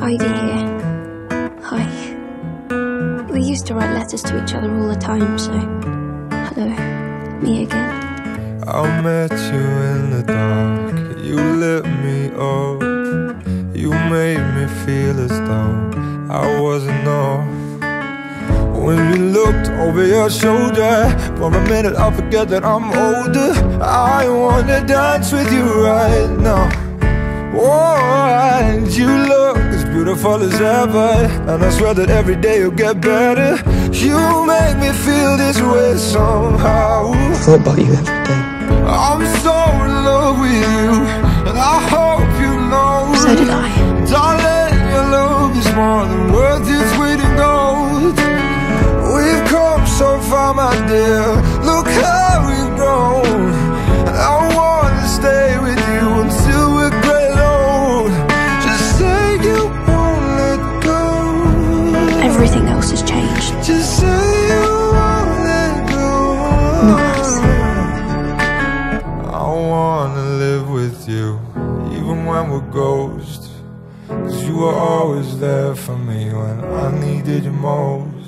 Heidi here. Hi. We used to write letters to each other all the time, so hello, me again. I met you in the dark, you lit me up. You made me feel as though I wasn't off. When you looked over your shoulder, for a minute I forget that I'm older. I wanna dance with you right now. Oh, and you look as beautiful as ever, and I swear that every day you'll get better. You make me feel this way somehow. I thought about you every day. I'm so in love with you, and I hope you know. So did I. Darling, your love is more than worth its weight in gold. We've come so far, my dear, look how we've grown. And I wanna stay with you until we're great old. Just say you won't let go. Everything else has changed. Just say you won't let go. Not us. I wanna live with you, even when we're ghosts. 'Cause you were always there for me when I needed you most.